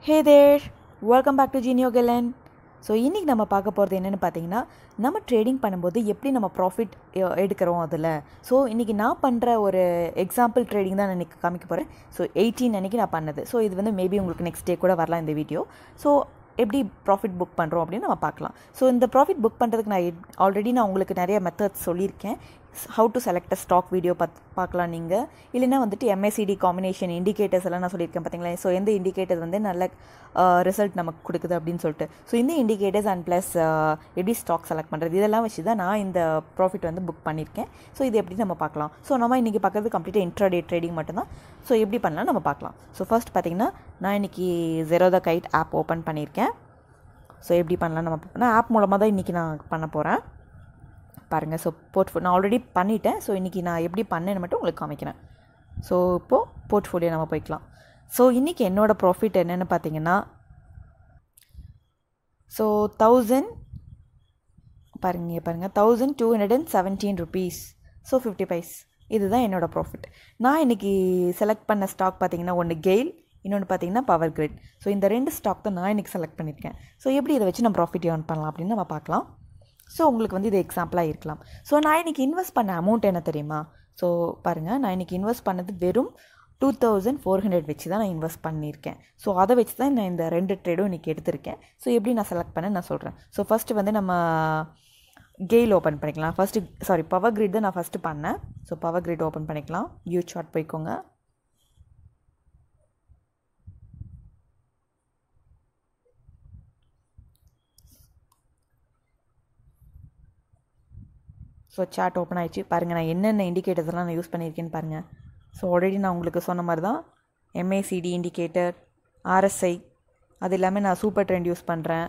Hey there, welcome back to Genio Galen. So இன்றைக்கி நம்ம பார்க்க போகிறது என்னென்னு பார்த்தீங்கன்னா, நம்ம ட்ரேடிங் பண்ணும்போது எப்படி நம்ம ப்ராஃபிட் எடுக்கிறோம் அதில். ஸோ இன்றைக்கி நான் பண்ணுற ஒரு எக்ஸாம்பிள் ட்ரேடிங் தான் நான் இன்றைக்கி காமிக்க போகிறேன். ஸோ 18 அன்றைக்கி நான் பண்ணது. ஸோ இது வந்து மேபி உங்களுக்கு நெக்ஸ்ட் டே கூட வரலாம் இந்த வீடியோ. ஸோ எப்படி ப்ராஃபிட் புக் பண்ணுறோம் அப்படின்னு நம்ம பார்க்கலாம். ஸோ இந்த ப்ராஃபிட் புக் பண்ணுறதுக்கு நான் உங்களுக்கு நிறைய மெத்தட்ஸ் சொல்லியிருக்கேன். How to select a stock video பார்க்கலாம் நீங்கள். இல்லைனா வந்துட்டு MACD காம்பினேஷன் இண்டிகேட்டர்ஸ் எல்லாம் நான் சொல்லியிருக்கேன் பார்த்தீங்களா. ஸோ எந்த இண்டிகேட்டர் வந்து நல்ல ரிசல்ட் நமக்கு கொடுக்குது அப்படின்னு சொல்லிட்டு. ஸோ இந்த இண்டிகேட்டர்ஸ் அண்ட் ப்ளஸ் எப்படி ஸ்டாக் செலக்ட் பண்ணுறது இதெல்லாம் வச்சு தான் நான் இந்த ப்ராஃபிட் வந்து புக் பண்ணியிருக்கேன். ஸோ இது எப்படி நம்ம பார்க்கலாம். ஸோ நம்ம இன்றைக்கி பார்க்குறது கம்ப்ளீட்டாக இன்ட்ராடே ட்ரேடிங் மட்டும்தான். ஸோ எப்படி பண்ணலாம் நம்ம பார்க்கலாம். ஸோ ஃபர்ஸ்ட் பார்த்திங்கன்னா நான் இன்றைக்கி ஜெரோதா கைட் ஆப் ஓப்பன் பண்ணியிருக்கேன். ஸோ எப்படி பண்ணலாம் நம்ம ஆப் மூலமாக தான் இன்றைக்கி நான் பண்ண போகிறேன் பாருங்கள். ஸோ நான் ஆல்ரெடி பண்ணிட்டேன். ஸோ இன்றைக்கி நான் எப்படி பண்ணேன்னு மட்டும் உங்களுக்கு காமிக்கிறேன். ஸோ இப்போது போர்ட்ஃபோலியோ நம்ம போய்க்கலாம். ஸோ இன்றைக்கி என்னோடய ப்ராஃபிட் என்னென்னு பார்த்தீங்கன்னா, ஸோ 1000 பாருங்கள் 1217 rupees. ஸோ 50 பைஸ் இதுதான் என்னோடய ப்ராஃபிட். நான் இன்றைக்கி செலக்ட் பண்ண ஸ்டாக் பார்த்திங்கன்னா ஒன்று கெயில், இன்னொன்று பார்த்தீங்கன்னா பவர் கிரிட். ஸோ இந்த 2 ஸ்டாக் தான் நான் இன்றைக்கி செலக்ட் பண்ணியிருக்கேன். ஸோ எப்படி இதை வச்சு நம்ம ப்ராஃபிட் ஏர்ன் பண்ணலாம் அப்படின்னு நம்ம பார்க்கலாம். ஸோ உங்களுக்கு வந்து இது எக்ஸாம்பிளாக இருக்கலாம். ஸோ நான் இன்றைக்கி இன்வெஸ்ட் பண்ண அமௌண்ட் என்ன தெரியுமா? ஸோ பாருங்கள், நான் இன்றைக்கி இன்வெஸ்ட் பண்ணது வெறும் 2400 வச்சு தான் நான் இன்வெஸ்ட் பண்ணியிருக்கேன். ஸோ அதை வச்சு தான் நான் இந்த 2 ட்ரேடும் இன்றைக்கி எடுத்திருக்கேன். ஸோ எப்படி நான் செலக்ட் பண்ணேன் நான் சொல்கிறேன். ஸோ ஃபஸ்ட்டு வந்து நம்ம கெயில் ஓப்பன் பண்ணிக்கலாம். பவர் கிரிட் தான் நான் ஃபஸ்ட்டு பண்ணேன். ஸோ பவர் கிரிட் ஓப்பன் பண்ணிக்கலாம். வியூ சார்ட் போய்க்கோங்க. ஸோ சார்ட் ஓப்பன் ஆகிடுச்சு. பாருங்கள் நான் என்னென்ன இண்டிகேட்டர்ஸ் எல்லாம் நான் யூஸ் பண்ணியிருக்கேன்னு பாருங்கள். ஸோ ஆல்ரெடி நான் உங்களுக்கு சொன்ன மாதிரி தான் MACD இண்டிகேட்டர், RSI, அது எல்லாமே நான் சூப்பர் ட்ரெண்ட் யூஸ் பண்ணுறேன்.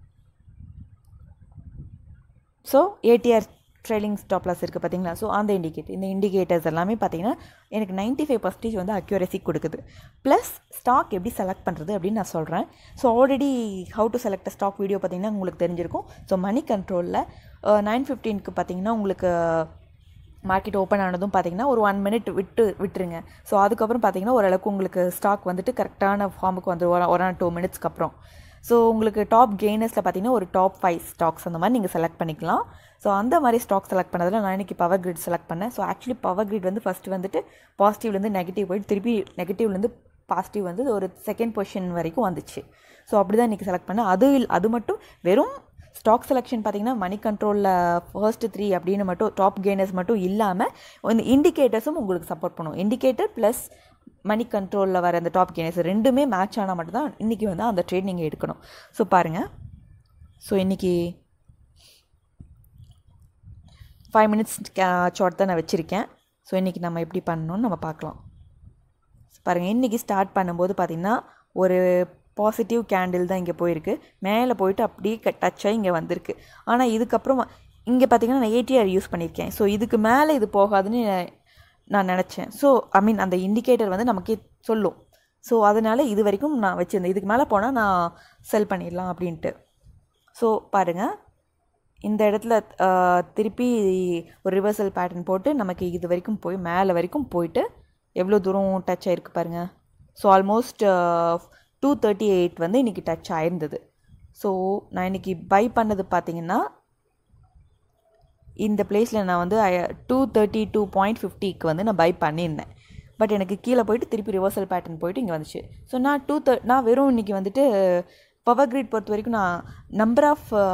So ATR trailing stop loss இருக்குது பார்த்தீங்களா. ஸோ அந்த இந்த இண்டிகேட்டர்ஸ் எல்லாமே பார்த்தீங்கன்னா எனக்கு 95% வந்து அக்யூரசி கொடுக்குது. ப்ளஸ் ஸ்டாக் எப்படி செலக்ட் பண்ணுறது அப்படின்னு நான் சொல்கிறேன். So already how to select a stock video பார்த்தீங்கன்னா உங்களுக்கு தெரிஞ்சிருக்கும். ஸோ மணி கண்ட்ரோலில் 9:15 பார்த்தீங்கன்னா உங்களுக்கு மார்க்கெட் ஓப்பன் ஆனதும் பார்த்தீங்கன்னா ஒரு 1 minute விட்டுருங்க. ஸோ அதுக்கப்புறம் பார்த்தீங்கன்னா ஓரளவுக்கு உங்களுக்கு ஸ்டாக் வந்துட்டு கரெக்டான ஃபார்முக்கு வந்து ஒரு 2 minutesக்கு அப்புறம் ஸோ உங்களுக்கு டாப் கெய்னர்ஸில் பார்த்தீங்கன்னா ஒரு டாப் 5 ஸ்டாக்ஸ் அந்த மாதிரி நீங்கள் செலக்ட் பண்ணிக்கலாம். ஸோ அந்த மாதிரி ஸ்டாக் செலக்ட் பண்ணதில் நான் இன்றைக்கி பவர் கிரிட் செலக்ட் பண்ணேன். ஸோ ஆக்சுவலி பவர் கிரிட் வந்து ஃபஸ்ட்டு வந்துட்டு பாசிட்டிவ்லேருந்து நெகட்டிவ் போயிட்டு திருப்பி நெகட்டிவ்லேருந்து பாசிட்டிவ் வந்து ஒரு செகண்ட் பொசிஷன் வரைக்கும் வந்துச்சு. ஸோ அப்படி தான் இன்றைக்கி செலக்ட் பண்ணேன். அது மட்டும் வெறும் ஸ்டாக் செலெக்ஷன் பார்த்திங்கன்னா மணி கண்ட்ரோலில் ஃபர்ஸ்ட் 3 அப்படின்னு மட்டும் டாப் கெய்னர்ஸ் மட்டும் இல்லாமல் இந்த இண்டிகேட்டர்ஸும் உங்களுக்கு சப்போர்ட் பண்ணும். இண்டிகேட்டர் ப்ளஸ் மணி கண்ட்ரோலில் வர அந்த டாப் கெய்னர்ஸ் ரெண்டுமே மேட்ச் ஆனால் மட்டும்தான் இன்றைக்கி வந்து அந்த ட்ரேட் நீங்கள் எடுக்கணும். ஸோ பாருங்கள், ஸோ இன்றைக்கி 5 minutes சார்ட் தான் நான் வச்சுருக்கேன். ஸோ இன்றைக்கி நம்ம எப்படி பண்ணணும்னு நம்ம பார்க்கலாம். பாருங்கள், இன்றைக்கி ஸ்டார்ட் பண்ணும்போது பார்த்திங்கன்னா ஒரு பாசிட்டிவ் கேண்டில் தான் இங்கே போயிருக்கு. மேலே போயிட்டு அப்படியே டச்சாக இங்கே வந்திருக்கு. ஆனால் இதுக்கப்புறம் இங்கே பார்த்திங்கன்னா நான் ATR யூஸ் பண்ணியிருக்கேன். ஸோ இதுக்கு மேலே இது போகாதுன்னு நான் நினச்சேன். ஸோ அந்த இண்டிகேட்டர் வந்து நமக்கே சொல்லும். ஸோ அதனால் இது வரைக்கும் நான் வச்சுருந்தேன். இதுக்கு மேலே போனால் நான் செல் பண்ணிடலாம் அப்படின்ட்டு. ஸோ பாருங்கள், இந்த இடத்துல திருப்பி ஒரு ரிவர்சல் பேட்டர்ன் போட்டு நமக்கு இது வரைக்கும் போய் மேலே வரைக்கும் போயிட்டு எவ்வளோ தூரம் டச் ஆகிருக்கு பாருங்கள். ஸோ ஆல்மோஸ்ட் 238 வந்து இன்றைக்கி டச் ஆயிருந்தது. ஸோ நான் இன்றைக்கி பை பண்ணது பார்த்திங்கன்னா இந்த பிளேஸில் நான் வந்து 232.50க்கு வந்து நான் பை பண்ணியிருந்தேன். பட் எனக்கு கீழே போயிட்டு திருப்பி ரிவர்சல் பேட்டர்ன் போயிட்டு இங்கே வந்துச்சு. ஸோ நான் வெறும் இன்றைக்கி வந்துட்டு பவர் கிரிட் பொறுத்த வரைக்கும் நான் நம்பர்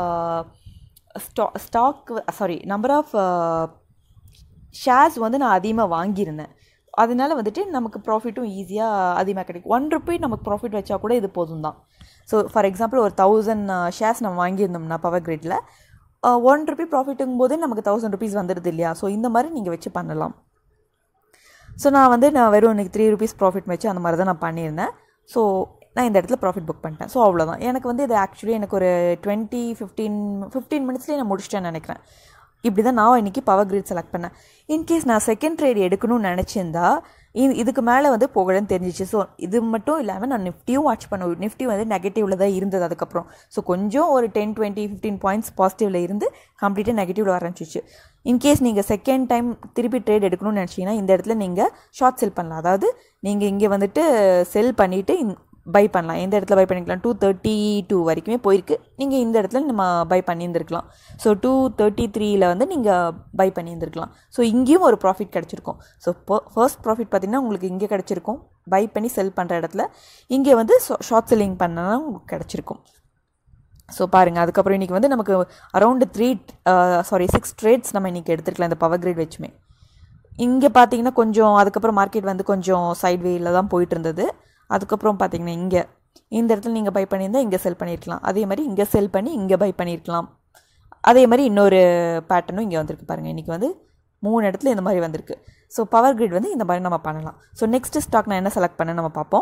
ஆஃப் ஷேர்ஸ் வந்து நான் அதிகமாக வாங்கியிருந்தேன். அதனால வந்துட்டு நமக்கு ப்ராஃபிட்டும் ஈஸியாக அதிகமாக கிடைக்கும். 1 rupee நமக்கு ப்ராஃபிட் வச்சா கூட இது போதும் தான். ஸோ ஃபார் எக்ஸாம்பிள் ஒரு 1000 ஷேர்ஸ் நம்ம வாங்கியிருந்தோம்னா பவர் கிரிட்டில் 1 rupee ப்ராஃபிட்டுங்கும் போதே நமக்கு 1000 rupees வந்துடுது இல்லையா. ஸோ இந்த மாதிரி நீங்கள் வச்சு பண்ணலாம். ஸோ நான் வெறும் இன்றைக்கி 3 rupees ப்ராஃபிட் வச்சு அந்த மாதிரி தான் நான் பண்ணியிருந்தேன். ஸோ நான் இந்த இடத்துல ப்ராஃபிட் புக் பண்ணிட்டேன். ஸோ அவ்வளோதான். எனக்கு வந்து இது ஆக்சுவலி எனக்கு ஒரு 15 minutesலேயே நான் முடிச்சிட்டேன்னு நினைக்கிறேன். இப்படி தான் நான் இன்றைக்கி பவர் கிரிட் செலக்ட் பண்ணேன். இன்கேஸ் நான் செகண்ட் ட்ரேட் எடுக்கணும்னு நினச்சிருந்தா இதுக்கு மேலே வந்து போகலன்னு தெரிஞ்சிச்சு. ஸோ இது மட்டும் இல்லாமல் நான் நிஃப்டியும் வாட்ச் பண்ணுவேன். நிஃப்டி வந்து நெகட்டிவில் தான் இருந்தது அதுக்கப்புறம். ஸோ கொஞ்சம் ஒரு 10, 20, 15 பாயிண்ட்ஸ் பாசிட்டிவில் இருந்து கம்ப்ளீட்டாக நெகட்டிவில் ஆரம்பிச்சிச்சு. இன்கேஸ் நீங்கள் செகண்ட் டைம் திருப்பி ட்ரேட் எடுக்கணும்னு நினச்சிங்கன்னா இந்த இடத்துல நீங்கள் ஷார்ட் செல் பண்ணலாம். அதாவது நீங்கள் இங்கே வந்துட்டு செல் பண்ணிவிட்டு பை பண்ணலாம். எந்த இடத்துல பை பண்ணிக்கலாம், 232 வரைக்குமே போயிருக்கு. நீங்கள் இந்த இடத்துல நம்ம பை பண்ணியிருந்துருக்கலாம். ஸோ 233 வந்து நீங்கள் பை பண்ணியிருந்துருக்கலாம். ஸோ இங்கேயும் ஒரு ப்ராஃபிட் கிடச்சிருக்கும். ஸோ ஃபர்ஸ்ட் ப்ராஃபிட் பார்த்திங்கன்னா உங்களுக்கு இங்கே கிடச்சிருக்கும், பை பண்ணி செல் பண்ணுற இடத்துல. இங்கே வந்து ஷார்ட் செல்லிங் பண்ணனா உங்களுக்கு கிடச்சிருக்கும். ஸோ பாருங்கள், அதுக்கப்புறம் இன்றைக்கி வந்து நமக்கு அரௌண்டு 6 ட்ரேட்ஸ் நம்ம இன்றைக்கி எடுத்துருக்கலாம் இந்த பவர் கிரிட் வச்சுமே. இங்கே பார்த்தீங்கன்னா கொஞ்சம் அதுக்கப்புறம் மார்க்கெட் வந்து கொஞ்சம் சைட்வேயில் தான் போயிட்டு இருந்தது. அதுக்கப்புறம் பார்த்தீங்கன்னா இங்கே இந்த இடத்துல நீங்கள் பை பண்ணியிருந்தால் இங்கே செல் பண்ணியிருக்கலாம். அதே மாதிரி இங்கே செல் பண்ணி இங்கே பை பண்ணியிருக்கலாம். அதே மாதிரி இன்னொரு பேட்டர்னும் இங்கே வந்திருக்கு பாருங்கள். இன்றைக்கி வந்து 3 இடத்துல இந்த மாதிரி வந்திருக்கு. ஸோ பவர் கிரிட் வந்து இந்த மாதிரி நம்ம பண்ணலாம். ஸோ நெக்ஸ்ட்டு ஸ்டாக் நான் என்ன செலக்ட் பண்ணேன் நம்ம பார்ப்போம்.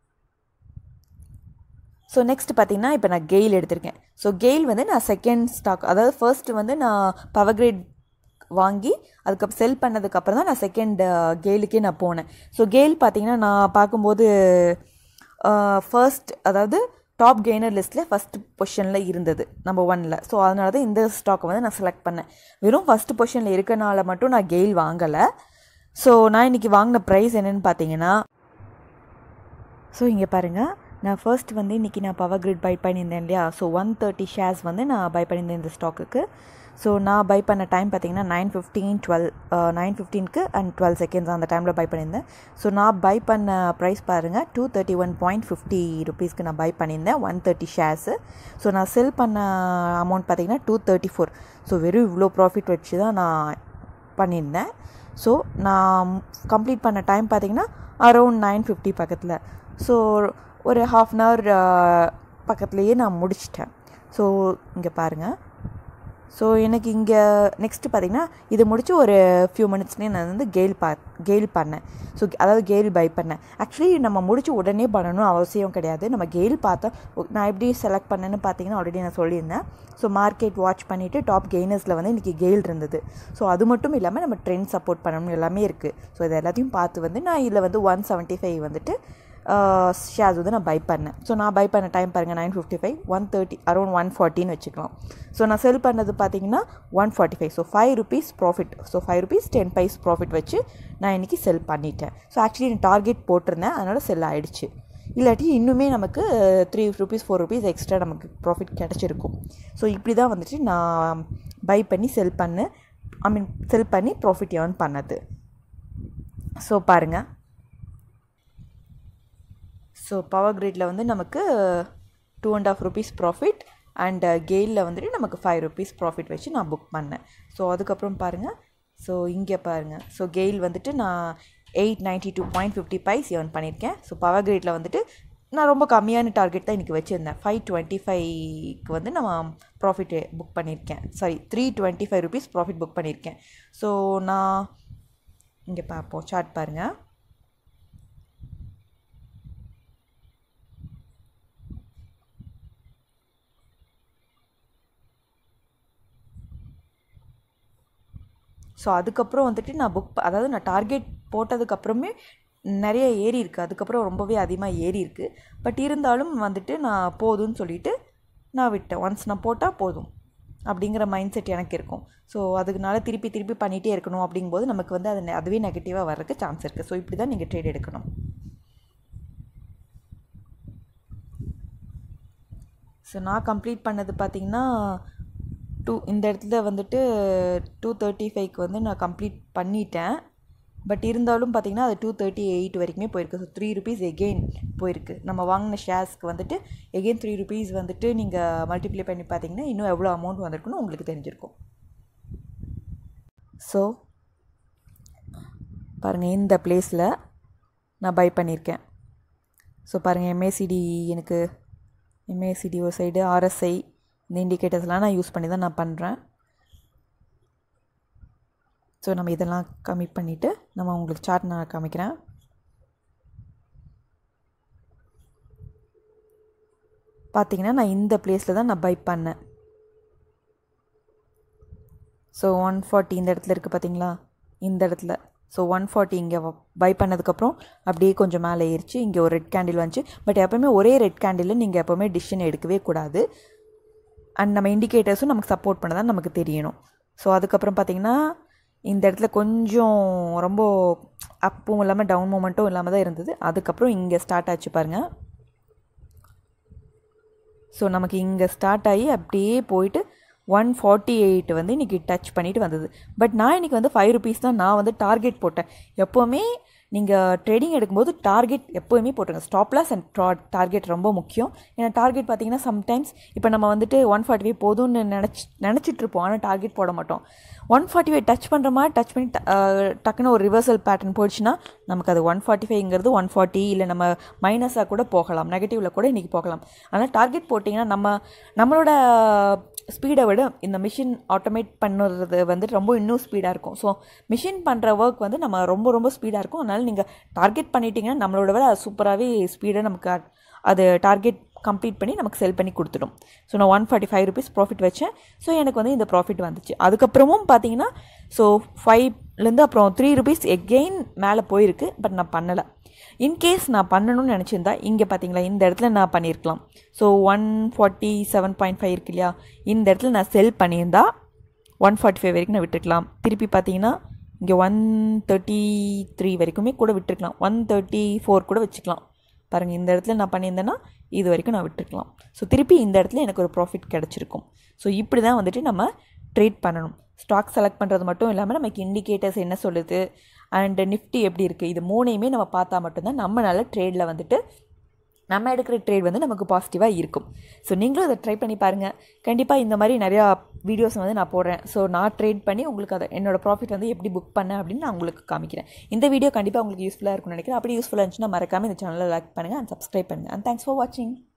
ஸோ நெக்ஸ்ட் பார்த்திங்கன்னா இப்போ நான் கெயில் எடுத்திருக்கேன். ஸோ கெயில் வந்து நான் செகண்ட் ஸ்டாக், அதாவது ஃபர்ஸ்ட்டு வந்து நான் பவர் கிரிட் வாங்கி அதுக்கப்புறம் செல் பண்ணதுக்கப்புறம் தான் நான் செகண்ட் கெயிலுக்கே நான் போனேன். ஸோ கெயில் பார்த்திங்கன்னா நான் பார்க்கும்போது ஃபர்ஸ்ட், அதாவது டாப் கெய்னர் லிஸ்ட்டில் ஃபஸ்ட் பொசிஷனில் இருந்தது, நம்பர் 1ல். ஸோ அதனால தான் இந்த ஸ்டாக்கை வந்து நான் செலக்ட் பண்ணேன். வெறும் ஃபஸ்ட்டு பொசிஷனில் இருக்கனால மட்டும் நான் கெயில் வாங்கலை. ஸோ நான் இன்றைக்கி வாங்கின ப்ரைஸ் என்னென்னு பார்த்தீங்கன்னா, ஸோ இங்கே பாருங்கள், நான் ஃபர்ஸ்ட் வந்து இன்றைக்கி நான் பவர் கிரிட் பை பண்ணியிருந்தேன் இல்லையா. ஸோ 130 ஷேர்ஸ் வந்து நான் பை பண்ணியிருந்தேன் இந்த ஸ்டாக்குக்கு. ஸோ நான் பை பண்ண டைம் பார்த்திங்கன்னா 9:15 அண்ட் 12 செகண்ட்ஸ் அந்த டைமில் பை பண்ணியிருந்தேன். ஸோ நான் பை பண்ண ப்ரைஸ் பாருங்கள், 231.50 ருபீஸ்க்கு நான் பை பண்ணியிருந்தேன் 130 ஷேர்ஸு. ஸோ நான் செல் பண்ண அமௌண்ட் பார்த்திங்கன்னா 234. ஸோ வெறும் இவ்வளோ ப்ராஃபிட் வச்சு தான் நான் பண்ணியிருந்தேன். ஸோ நான் கம்ப்ளீட் பண்ண டைம் பார்த்திங்கன்னா அரௌண்ட் 9:50 பக்கத்தில். ஸோ ஒரு ½ அன் ஹவர் பக்கத்துலேயே நான் முடிச்சிட்டேன். ஸோ இங்கே பாருங்கள், ஸோ எனக்கு இங்கே நெக்ஸ்ட்டு பார்த்திங்கன்னா இது முடிச்சு ஒரு ஃபியூ மினிட்ஸ்லேயே நான் வந்து கெயில் பண்ணேன். ஸோ அதாவது கெயில் பை பண்ணேன். ஆக்சுவலி நம்ம முடிச்சு உடனே பண்ணணும் அவசியம் கிடையாது. நம்ம கெயில் பார்த்தா நான் எப்படி செலக்ட் பண்ணேன்னு பார்த்தீங்கன்னா ஆல்ரெடி நான் சொல்லியிருந்தேன். ஸோ மார்க்கெட் வாட்ச் பண்ணிவிட்டு டாப் கெய்னர்ஸில் வந்து இன்றைக்கி கெயில் இருந்தது. ஸோ அது மட்டும் இல்லாமல் நம்ம ட்ரெண்ட் சப்போர்ட் பண்ணணும் எல்லாமே இருக்குது. ஸோ இது எல்லாத்தையும் பார்த்து வந்து நான் இதில் வந்து 175 வந்துட்டு ஷேர்ஸ் வந்து நான் பை பண்ணேன். ஸோ நான் பை பண்ண டைம் பாருங்கள் 9:55, 130 அரௌண்ட் 140 வச்சுக்கலாம். ஸோ நான் செல் பண்ணது பார்த்தீங்கன்னா 145. So 5 rupees profit. So 5 rupees 10 paise profit வச்சு நான் இன்றைக்கி செல் பண்ணிட்டேன். ஸோ ஆக்சுவலி நான் டார்கெட் போட்டிருந்தேன், அதனால் செல் ஆகிடுச்சு. இல்லாட்டி இன்னுமே நமக்கு 3 rupees 4 rupees எக்ஸ்ட்ரா நமக்கு ப்ராஃபிட் கிடச்சிருக்கும். ஸோ இப்படி தான் வந்துட்டு நான் பை பண்ணி செல் பண்ணி ப்ராஃபிட் ஏர்ன் பண்ணது. ஸோ பாருங்கள், ஸோ பவர் கிரிட்டில் வந்து நமக்கு 2.5 rupees ப்ராஃபிட் அண்ட் கெயிலில் வந்துட்டு நமக்கு 5 rupees ப்ராஃபிட் வச்சு நான் புக் பண்ணேன். ஸோ அதுக்கப்புறம் பாருங்கள், ஸோ இங்கே பாருங்கள், ஸோ கெயில் வந்துட்டு நான் 892.50 paise ஏர்ன் பண்ணியிருக்கேன். ஸோ பவர் கிரிட்டில் வந்துட்டு நான் ரொம்ப கம்மியான டார்கெட் தான் இன்றைக்கி வச்சுருந்தேன். 525க்கு வந்து நம்ம ப்ராஃபிட் புக் பண்ணியிருக்கேன். 325 rupees ப்ராஃபிட் புக் பண்ணியிருக்கேன். ஸோ நான் இங்கே பார்ப்போம், சார்ட் பாருங்கள். ஸோ அதுக்கப்புறம் வந்துட்டு நான் அதாவது நான் டார்கெட் போட்டதுக்கப்புறமே நிறைய ஏறி இருக்குது. அதுக்கப்புறம் ரொம்பவே அதிகமாக ஏறி இருக்குது. பட் இருந்தாலும் வந்துட்டு நான் போதும்னு சொல்லிவிட்டு நான் விட்டேன். ஒன்ஸ் நான் போட்டால் போதும் அப்படிங்கிற மைண்ட் செட் எனக்கு இருக்கும். ஸோ அதுக்குனால திருப்பி பண்ணிகிட்டே இருக்கணும் அப்படிங்கும்போது நமக்கு வந்து அதுவே நெகட்டிவாக வர்றதுக்கு சான்ஸ் இருக்குது. ஸோ இப்படி தான் நீங்கள் ட்ரேட் எடுக்கணும். ஸோ நான் கம்ப்ளீட் பண்ணது பார்த்திங்கன்னா இந்த இடத்துல வந்துட்டு 235க்கு வந்து நான் கம்ப்ளீட் பண்ணிட்டேன். பட் இருந்தாலும் பார்த்திங்கன்னா அது 238 வரைக்குமே போயிருக்கு. ஸோ 3 rupees எகெயின் போயிருக்கு. நம்ம வாங்கின ஷேர்ஸ்க்கு வந்துட்டு எகெயின் 3 rupees வந்துட்டு நீங்கள் மல்டிப்ளை பண்ணி பார்த்தீங்கன்னா இன்னும் எவ்வளோ அமௌண்ட் வந்திருக்குன்னு உங்களுக்கு தெரிஞ்சிருக்கும். ஸோ பாருங்கள், இந்த பிளேஸில் நான் பை பண்ணியிருக்கேன். ஸோ பாருங்கள், MACD ஒரு சைடு, RSI இந்த இண்டிகேட்டர்ஸ்லாம் நான் யூஸ் பண்ணி தான் நான் பண்ணுறேன். ஸோ நம்ம இதெல்லாம் கம்மி பண்ணிவிட்டு நம்ம உங்களுக்கு சார்ட் நான் காமிக்கிறேன். பார்த்திங்கன்னா நான் இந்த பிளேஸில் தான் நான் பை பண்ணேன். ஸோ 140 இந்த இடத்துல இருக்குது பார்த்திங்களா, இந்த இடத்துல. ஸோ 140 இங்கே பை பண்ணதுக்கப்புறம் அப்படியே கொஞ்சம் மேலே ஏறிச்சு. இங்கே ஒரு ரெட் கேண்டில் வந்துச்சு. பட் எப்போவுமே ஒரே ரெட் கேண்டில் நீங்கள் எப்போவுமே டிசிஷன் எடுக்கவே கூடாது. அண்ட் நம்ம இண்டிகேட்டர்ஸும் நமக்கு சப்போர்ட் பண்ண தான் நமக்கு தெரியணும். ஸோ அதுக்கப்புறம் பார்த்திங்கன்னா இந்த இடத்துல கொஞ்சம் ரொம்ப அப்பும் இல்லாமல் டவுன் மூமெண்ட்டும் இல்லாமல் தான் இருந்தது. அதுக்கப்புறம் இங்கே ஸ்டார்ட் ஆச்சு பாருங்கள். ஸோ நமக்கு இங்கே ஸ்டார்ட் ஆகி அப்படியே போயிட்டு 148 வந்து இன்றைக்கி டச் பண்ணிவிட்டு வந்தது. பட் நான் இன்றைக்கி வந்து 5 rupees தான் நான் வந்து டார்கெட் போட்டேன். எப்போவுமே நீங்கள் ட்ரேடிங் எடுக்கும்போது டார்கெட் எப்போவுமே போட்டுருங்க. ஸ்டாப் லாஸ் அண்ட் டார்கெட் ரொம்ப முக்கியம். ஏன்னா டார்கெட் பார்த்தீங்கன்னா சம்டைம்ஸ் இப்போ நம்ம வந்துட்டு 145 போதும்னு நினச்சிட்ருப்போம், ஆனால் டார்கெட் போட மாட்டோம். 145 டச் பண்ணுற மாதிரி டச் பண்ணி டக்குன்னு ஒரு ரிவர்சல் பேட்டர்ன் போயிடுச்சுன்னா நமக்கு அது 145ங்கிறது 140 இல்லை நம்ம மைனஸாக கூட போகலாம், நெகட்டிவில் கூட இன்றைக்கி போகலாம். ஆனால் டார்கெட் போட்டிங்கன்னா நம்மளோட ஸ்பீடை விட இந்த மிஷின் ஆட்டோமேட் பண்ணுறது வந்துட்டு ரொம்ப இன்னும் ஸ்பீடாக இருக்கும். ஸோ மிஷின் பண்ணுற ஒர்க் வந்து நம்ம ரொம்ப ஸ்பீடாக இருக்கும். அதனால் நீங்கள் டார்கெட் பண்ணிட்டீங்கன்னா நம்மளோட விட அது சூப்பராகவே ஸ்பீடாக நமக்கு அது டார்கெட் கம்ப்ளீட் பண்ணி நமக்கு செல் பண்ணி கொடுத்துடும். ஸோ நான் 145 rupees ப்ராஃபிட் வச்சேன். ஸோ எனக்கு வந்து இந்த ப்ராஃபிட் வந்துச்சு. அதுக்கப்புறமும் பார்த்தீங்கன்னா ஸோ 5லேருந்து அப்புறம் 3 rupees எகெயின் மேலே போயிருக்கு. பட் நான் பண்ணலை. இன்கேஸ் நான் பண்ணணும்னு நினச்சிருந்தா இங்கே பார்த்தீங்களா இந்த இடத்துல நான் பண்ணியிருக்கலாம். ஸோ 147.5 இருக்கு இல்லையா, இந்த இடத்துல நான் செல் பண்ணியிருந்தா 145 வரைக்கும் நான் விட்டுருக்கலாம். திருப்பி பார்த்தீங்கன்னா இங்கே 133 வரைக்குமே கூட விட்டுருக்கலாம், 134 கூட வச்சுக்கலாம். பாருங்கள், இந்த இடத்துல நான் பண்ணியிருந்தேன்னா இது வரைக்கும் நான் விட்டுருக்கலாம். ஸோ திருப்பி இந்த இடத்துல எனக்கு ஒரு ப்ராஃபிட் கிடச்சிருக்கும். ஸோ இப்படி தான் வந்துட்டு நம்ம ட்ரேட் பண்ணணும். ஸ்டாக் செலக்ட் பண்ணுறது மட்டும் இல்லாமல் நமக்கு இண்டிகேட்டர்ஸ் என்ன சொல்லுது அண்ட் நிஃப்டி எப்படி இருக்குது, இது மூணையுமே நம்ம பார்த்தா மட்டும்தான் நம்மளால் ட்ரேடில் வந்துட்டு நம்ம எடுக்கிற ட்ரேட் வந்து நமக்கு பாசிட்டிவாக இருக்கும். ஸோ நீங்களும் அதை ட்ரை பண்ணி பாருங்கள். கண்டிப்பாக இந்த மாதிரி நிறையா வீடியோஸ் வந்து நான் போடுறேன். ஸோ நான் ட்ரேட் பண்ணி உங்களுக்கு அதை என்னோடய ப்ராஃபிட் வந்து எப்படி புக் பண்ணேன் அப்படின்னு நான் உங்களுக்கு காமிக்கிறேன். இந்த வீடியோ கண்டிப்பாக உங்களுக்கு யூஸ்ஃபுல்லாக இருக்கும்னு நினைக்கிறேன். அப்படி யூஸ்ஃபுல்லாக இருந்துச்சுன்னா மறக்காமல் இந்த சேனலில் லைக் பண்ணுங்கள் அண்ட் சப்ஸ்கிரைப் பண்ணுங்கள். அண்ட் தேங்க்ஸ் ஃபார் வாட்சிங்.